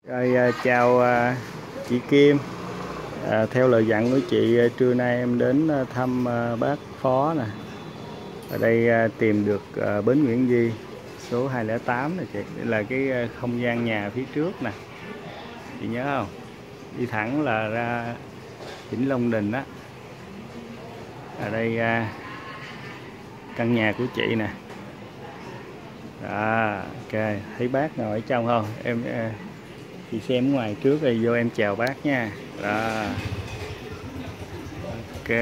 Rồi chào chị Kim. Theo lời dặn của chị, trưa nay em đến thăm bác Phó nè. Ở đây tìm được bến Nguyễn Di số 208 này chị. Đây là cái không gian nhà phía trước nè. Chị nhớ không? Đi thẳng là ra Vĩnh Long Đình á. Ở đây căn nhà của chị nè. Ok, thấy bác ngồi ở trong không? Em chị xem ngoài trước rồi vô em chào bác nha. Ok.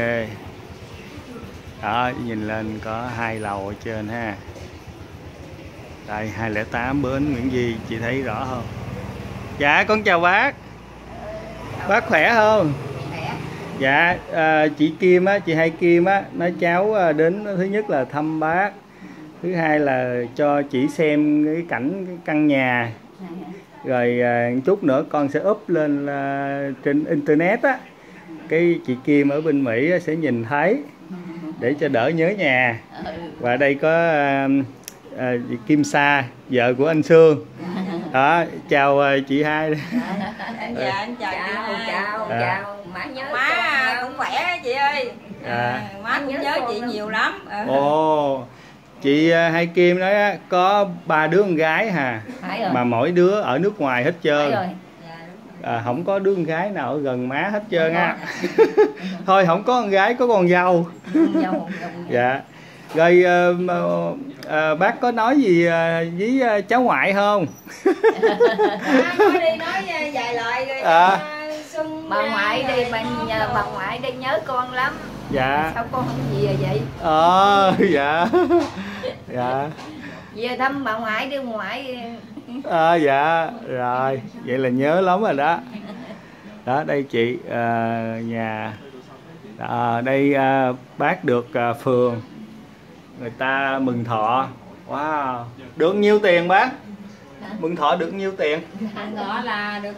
Đó, nhìn lên có 2 lầu ở trên ha. Đây 208 bến Nguyễn Di, chị thấy rõ không? Dạ con chào bác. Bác khỏe không? Dạ chị Kim á, chị Hai Kim á nói cháu đến thứ nhất là thăm bác, thứ hai là cho chị xem cái cảnh cái căn nhà, rồi chút nữa con sẽ up lên trên internet á, cái chị Kim ở bên Mỹ sẽ nhìn thấy để cho đỡ nhớ nhà. Và đây có chị Kim Sa, vợ của anh Sương. Đó, chào chị Hai. Dạ anh chào chị. Chào má, nhớ má cũng khỏe chị ơi. Má cũng nhớ chị nhiều lắm. Ồ, chị Hai Kim nói có 3 đứa con gái hà, mà mỗi đứa ở nước ngoài hết trơn. Không có đứa con gái nào ở gần má hết trơn á. Thôi không có con gái, có con dâu. Dạ. Rồi bác có nói gì với cháu ngoại không? Nói đi, nói vài lời rồi. Bà ngoại đi, bà ngoại đi nhớ con lắm. Dạ. Sao con không về vậy? Dạ. Dạ. Về thăm bà ngoại đi ngoại. Dạ rồi, vậy là nhớ lắm rồi đó. Đó đây chị, nhà đây bác được phường người ta mừng thọ. Wow, được nhiêu tiền bác? Mừng thọ được nhiêu tiền? Mừng thọ là được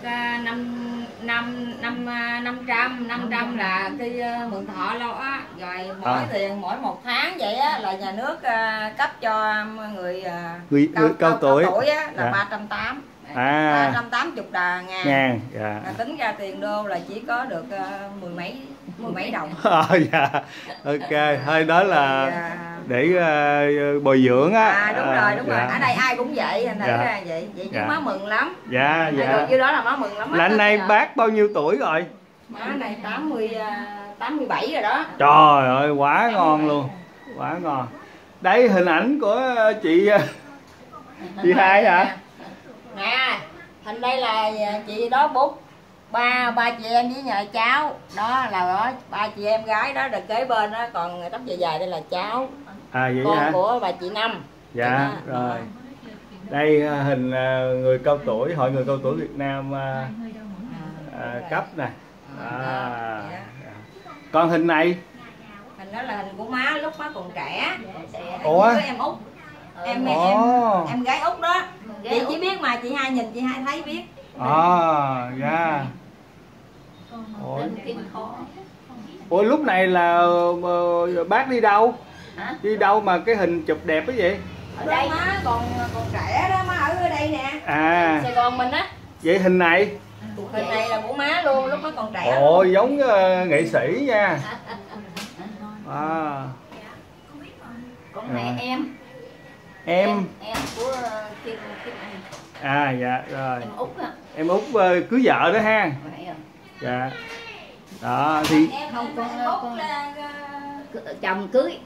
500 là cái mừng thọ lo á, rồi mỗi tiền mỗi 1 tháng vậy á là nhà nước cấp cho người cao tuổi á là 380. 380 ngàn. Dạ. Tính ra tiền đô là chỉ có được mười mấy đồng. Dạ. Ok, thôi đó là để bồi dưỡng á. Đúng rồi. Ở đây ai cũng vậy, thành ra vậy chứ má mừng lắm. Dạ. Chứ đó là má mừng lắm. Là anh này bác bao nhiêu tuổi rồi? Má này 87 rồi đó. Trời ơi, quá ngon luôn. Quá ngon. Đây hình ảnh của chị Hai hả? Nè, hình đây là chị đó ba chị em với nhà cháu. Đó là 3 chị em gái đó được kế bên đó, còn tóc dài đây là cháu. Vậy con hả? Của bà chị Năm. Dạ, rồi. Đây hình người cao tuổi, Hội Người Cao Tuổi Việt Nam cấp nè. Còn hình này? Hình đó là hình của má lúc má còn trẻ. Ủa? Với em Út. Em gái Út đó. Chị chỉ biết mà chị Hai nhìn chị Hai thấy biết. Dạ. Ủa lúc này là bác đi đâu? Đi đâu mà cái hình chụp đẹp cái vậy? Ở đây má còn trẻ đó, má ở đây nè. Sài Gòn mình á. Vậy hình này? Hình này là của má luôn, lúc má còn trẻ. Ồ, giống nghệ sĩ nha. Con này em của Kim Anh. Dạ rồi. Em Út á. Em Út cưới vợ đó ha. Dạ. Đó thì Em không con chồng cưới.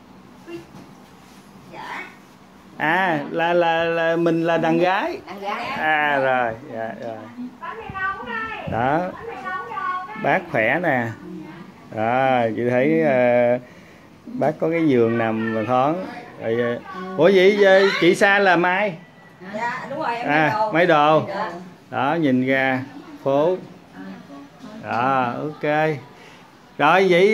Dạ. Là mình là đàn gái. Rồi. Dạ rồi. Đó. Bác khỏe nè. Chị thấy bác có cái giường nằm thoáng. Ủa vậy chị Sa là Mai? Dạ đúng rồi, em mấy đồ. Dạ. Đó nhìn ra phố. Ok. Rồi vậy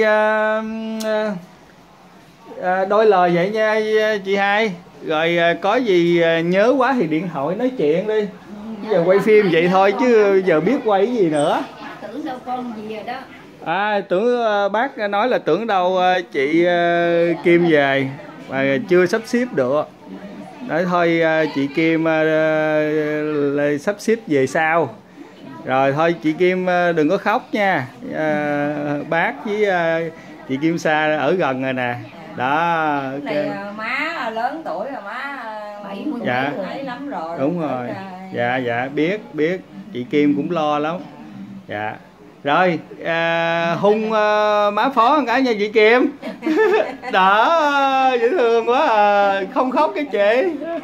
đôi lời vậy nha chị Hai. Rồi có gì nhớ quá thì điện thoại nói chuyện đi. Giờ quay phim vậy thôi chứ giờ biết quay cái gì nữa. Tưởng đâu con gì rồi đó. Tưởng bác nói là tưởng đâu chị Kim về mà chưa sắp xếp được. Nói thôi chị Kim sắp xếp về sau. Rồi thôi chị Kim đừng có khóc nha. Bác với chị Kim Sa ở gần rồi nè. Đó. Này má lớn tuổi rồi, má 70 dạ. Ấy lắm rồi. Đúng rồi. Dạ dạ biết chị Kim cũng lo lắm. Dạ. Rồi hung má phó một cái nha chị Kim. Đó dễ thương quá à. Không khóc cái chị.